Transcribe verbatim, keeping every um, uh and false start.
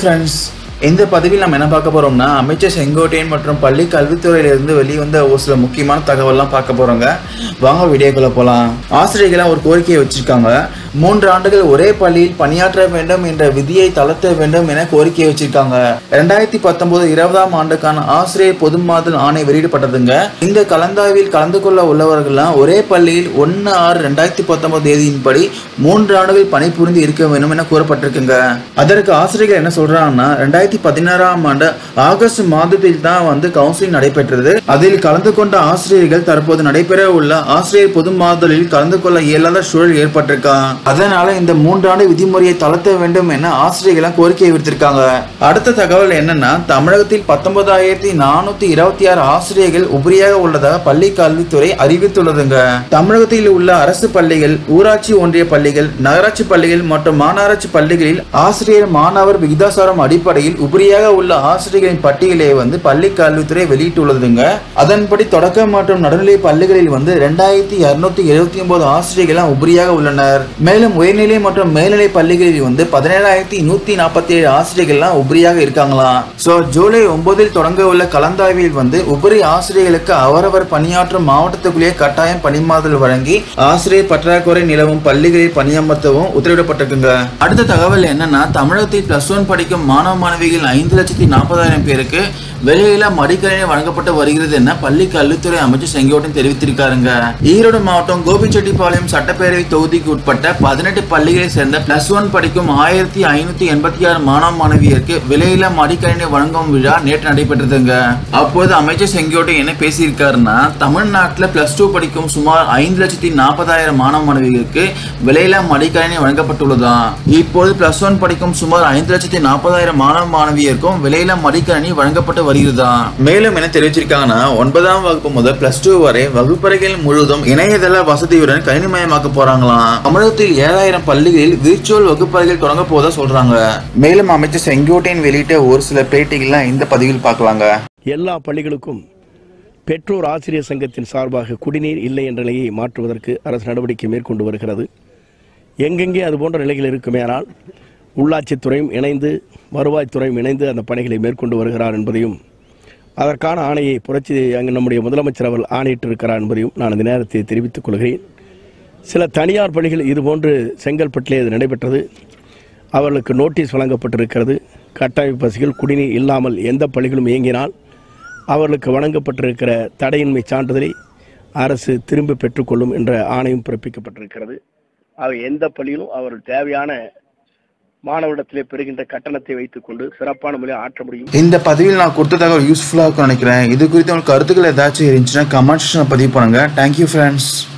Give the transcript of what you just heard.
Friends, இந்த பதிவில் நம்ம என்ன பார்க்க போறோம்னா அமைச்சர் செங்கோட்டையன் மற்றும் பள்ளி கல்வித்துறையிலிருந்து வெளிவந்த ஒரு சில முக்கியமான தகவல்லாம் பார்க்க போறோங்க. வாங்க வீடியோக்குள்ள போலாம். ஆசிரியர்களாம் ஒரு கோரிக்கையை வச்சிருக்காங்க. மூன்று ஆண்டுகள் ஒரே பள்ளியில் பணியாற்ற வேண்டும் என்ற விதியை தளர்த்த வேண்டும் என கோரிக்கை வச்சிருக்காங்க. இரண்டாயிரத்தி பத்தொன்பது இருபதாம் ஆண்டுக்கான ஆசிரியர் பொதுமாதல் ஆணை வெளியிடப்பட்டதுங்க. இந்த கலந்தாய்வில் கலந்து கொள்ள உள்ளவர்கள்லாம் ஒரே பள்ளியில் ஒன்னு ஆறு ரெண்டாயிரத்தி பத்தொன்பது தேதியின்படி மூன்று ஆண்டுகள் பணிபுரிந்து இருக்க வேண்டும் என கூறப்பட்டிருக்குங்க. அதற்கு ஆசிரியர்கள் என்ன சொல்றாங்கன்னா, இரண்டாயிரத்தி பதினாறாம் ஆண்டு ஆகஸ்ட் மாதத்தில் தான் வந்து கவுன்சிலிங் நடைபெற்றது. அதில் கலந்து கொண்ட ஆசிரியர்கள் தற்போது நடைபெற உள்ள ஆசிரியர் பொது மாதலில் கலந்து கொள்ள இயலாத சூழல் ஏற்பட்டிருக்கா. அதனால இந்த மூன்றாண்டு விதிமுறையை தளர்த்த வேண்டும் என ஆசிரியர்கள் கோரிக்கை விடுத்திருக்காங்க. அடுத்த தகவல் என்னன்னா, தமிழகத்தில் பத்தொன்பதாயிரத்தி நானூத்தி இருபத்தி ஆறு ஆசிரியர்கள் உபரியாக உள்ளதாக பள்ளி கல்வித்துறை அறிவித்துள்ளதுங்க. தமிழகத்தில் உள்ள அரசு பள்ளிகள், ஊராட்சி ஒன்றிய பள்ளிகள், நகராட்சி பள்ளிகள் மற்றும் மாநகராட்சி பள்ளிகளில் ஆசிரியர் மாணவர் விகிதாசாரம் அடிப்படையில் உபரியாக உள்ள ஆசிரியர்களின் பட்டியலை வந்து பள்ளி கல்வித்துறை வெளியிட்டுள்ளதுங்க. அதன்படி தொடக்க மற்றும் நடுநிலை பள்ளிகளில் வந்து இரண்டாயிரத்தி இருநூத்தி எழுபத்தி ஒன்பது ஆசிரியர்கள் உபரியாக உள்ளனர். மேலும் உயர்நிலை மற்றும் மேல்நிலை பள்ளிகளில் வந்து பதினேழாயிரத்தி நூத்தி நாற்பத்தி ஏழு ஆசிரியர்கள்லாம் உபரியாக இருக்காங்களாம். சோ ஜூலை ஒன்பதில் தொடங்க உள்ள கலந்தாய்வில் வந்து உபரி ஆசிரியர்களுக்கு அவரவர் பணியாற்றும் மாவட்டத்துக்குள்ளேயே கட்டாயம் பணிமாதல் வழங்கி ஆசிரியர் பற்றாக்குறை நிலவும் பள்ளிகளில் பணியமர்த்தவும் உத்தரவிடப்பட்டிருக்குங்க. அடுத்த தகவல் என்னன்னா, தமிழகத்தில் பிளஸ் ஒன் படிக்கும் மாணவ மாணவிகள் ஐந்து லட்சத்தி நாற்பதாயிரம் பேருக்கு வெளியில மடிக்கணினி வழங்கப்பட்டு வருகிறது என பள்ளி கல்வித்துறை அமைச்சர் செங்கோட்டையன் தெரிவித்திருக்காருங்க. ஈரோடு மாவட்டம் கோபிச்செட்டிப்பாளையம் சட்டப்பேரவை தொகுதிக்கு உட்பட்ட பதினெட்டு பள்ளிகளை சேர்ந்த பிளஸ் ஒன் படிக்கும் ஆயிரத்தி ஐநூத்தி எண்பத்தி ஆறு மாணவ மாணவியருக்கு விலையில மடிக்கணினி வழங்கும் விழா நேற்று நடைபெற்றதுங்க. அப்போது அமைச்சர் செங்கோட்டையன் என்ன பேசியிருக்காருன்னா, தமிழ்நாட்டில் பிளஸ் டூ படிக்கும் சுமார் ஐந்து லட்சத்தி நாற்பதாயிரம் மாணவ மாணவிகளுக்கு விலையில மடிக்கணினி வழங்கப்பட்டுள்ளதாம். இப்போது பிளஸ் ஒன் படிக்கும் சுமார் ஐந்து லட்சத்தி நாற்பதாயிரம் மாணவ மாணவியருக்கும் விலையில மடிக்கணினி வழங்கப்பட்டு வருகிறதாம். மேலும் என்ன தெரிவிச்சிருக்காங்கன்னா, ஒன்பதாம் வகுப்பு முதல் பிளஸ் டூ வரை வகுப்பறைகள் முழுவதும் இணையதள வசதியுடன் கணினிமயமாக்க போறாங்களாம். தமிழகத்தில் ஏழாயிரம் பள்ளிகளில் விர்ச்சுவல் வகுப்பறைகள் தொடங்க போதா சொல்றாங்க. மேலும் அமைச்சர் செங்கோட்டையன் வெளியிட்ட ஒரு சில பேட்டிகள்லாம் இந்த பதிவில் பார்க்கலாங்க. எல்லா பள்ளிகளுக்கும் பெற்றோர் ஆசிரியர் சங்கத்தின் சார்பாக குடிநீர் இல்லை என்ற நிலையை மாற்றுவதற்கு அரசு நடவடிக்கை மேற்கொண்டு வருகிறது. எங்கெங்கே அது போன்ற நிலைகள் இருக்குமேனால் உள்ளாட்சித்துறையும் இணைந்து வருவாய்த்துறையும் இணைந்து அந்த பணிகளை மேற்கொண்டு வருகிறார் என்பதையும், அதற்கான ஆணையை புரட்சி அங்கு நம்முடைய முதலமைச்சர் அவர்கள் ஆணையிட்டிருக்கிறார் என்பதையும் நான் இந்த நேரத்தை தெரிவித்துக் கொள்கிறேன். சில தனியார் பள்ளிகள் இதுபோன்று செங்கல்பட்டிலே இது நடைபெற்றது. அவர்களுக்கு நோட்டீஸ் வழங்கப்பட்டிருக்கிறது. கட்டமைப்பு வசதிகள் குடிநீர் இல்லாமல் எந்த பள்ளிகளும் இயங்கினால் அவர்களுக்கு வழங்கப்பட்டிருக்கிற தடையின்மை சான்றிதழை அரசு திரும்ப பெற்றுக்கொள்ளும் என்ற ஆணையும் பிறப்பிக்கப்பட்டிருக்கிறது. அவை எந்த பள்ளியிலும் அவர்கள் தேவையான மாணவரிடத்திலே பெறுகின்ற கட்டணத்தை வைத்துக் கொண்டு சிறப்பான முறையில் ஆற்ற முடியும். இந்த பதிவில் நான் கொடுத்த தகவல் யூஸ்ஃபுல்லாக நினைக்கிறேன். இது குறித்து உங்களுக்கு கருத்துக்கள் ஏதாச்சும் இருந்துச்சுன்னா கமெண்ட் செக்ஷன்ல பதிவு பண்ணுங்க. Thank you friends.